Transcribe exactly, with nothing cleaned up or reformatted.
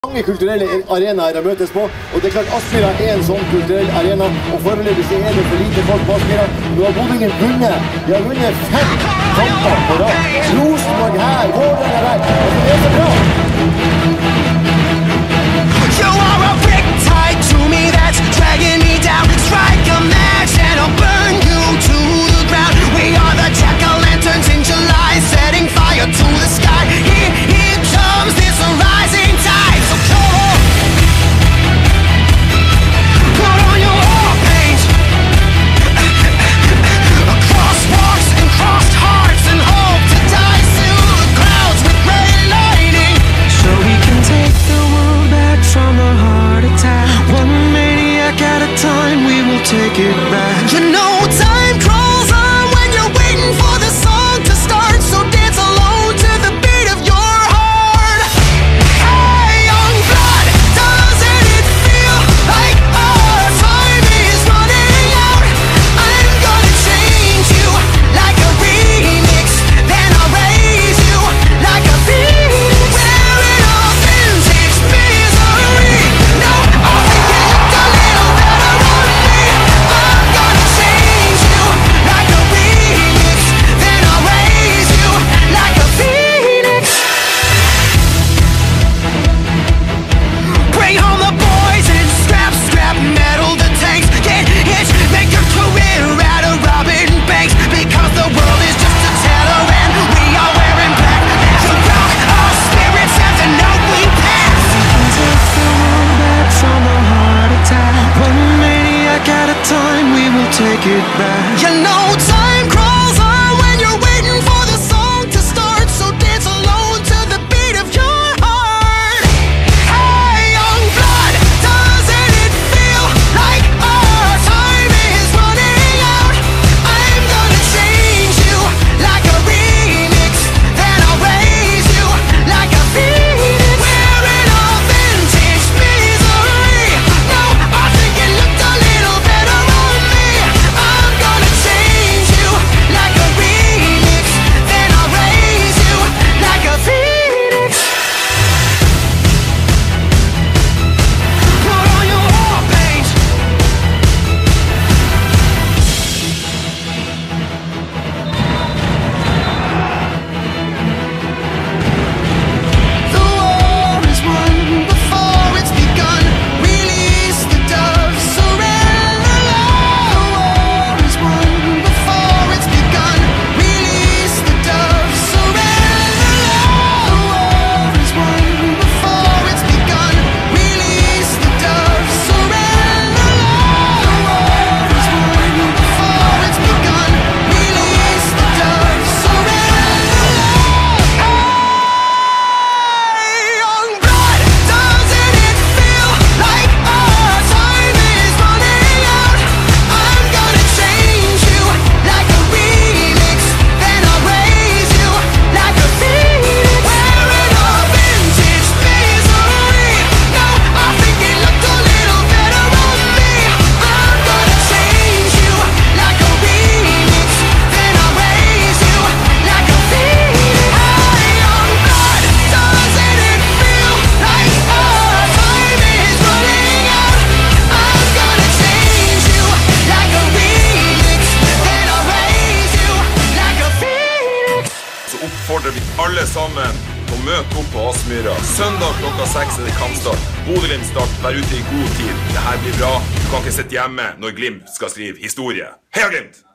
Mange kulturelle arenaer å møtes på, og det er klart Aspmyra er en sånn kulturell arena, og foreløpig så er det for lite folk på Aspmyra. Nå har Bodø vunnet. De har vunnet fem kamper på rad. Rosenborg her, Vålerenga der. Altså, det er så bra! You are a brick tied to me that's dragging me down. Strike a match and I'll burn you to the ground. We are the jack-o'-lanterns in July, setting fire to the sky. Here, here comes this rising tide. So come put on your war paint. Crosswalks and crossed hearts and hope to die through the clouds with gray lightning. So we can take the world back from a heart attack. One maniac at a time, we will take it back. You know time crawls on when you're waiting for the song to start. So dance alone to the beat of your heart. Hey, young blood, doesn't it feel like our time is running out? I'm gonna change you like a remix, then I'll raise you like a phoenix. Wearing a vintage misery. No, I think you looked a little better on me. I'm gonna change you like a remix, then I'll raise you like a phoenix. Bring home the boys and scrap, scrap metal the tanks. Get hitched, make your career out of robbing banks. Because the world is just a teller and we are wearing black. To rock our spirits as an ugly past. We can take the world back from a heart attack. One maniac at a time, we will take it back. You know time crawls on when you're waiting for the song to start. So dance alone to the beat of your heart. Hey, young blood, doesn't it feel like our time is running out? I'm gonna change you like a remix, then I'll raise you like a phoenix. Wearing a vintage misery. No, I think it looked a little better on me. I'm gonna change you like a remix, then I'll raise you like a phoenix. Put on your war paint. The war is won before it's begun. Release the doves, surrender love. The war is won before it's begun. Release the doves, surrender love. The war is won before it's begun. Release the doves, surrender love. The war is won before it's begun. Release the doves, surrender love. Hey, young blood, doesn't it feel like our time is running out? I'm gonna change you like a remix, then I'll raise you like a phoenix. Wearing a vintage misery. No, I think it looked a little better on me. I'm gonna change you like a remix, then I'll raise you like a phoenix. Hey, young blood, doesn't it feel like our time is running out? I'm gonna change you like a remix, then I'll raise you like a phoenix. Så oppfordrer vi alle sammen til å møte opp på Aspmyra. Søndag klokka seks er det kampstart. Bodø-Glimt start, vær ute i god tid. Det her blir bra. Du kan ikke sitte hjemme når Glimt skal skrive historie. Heia Glimt!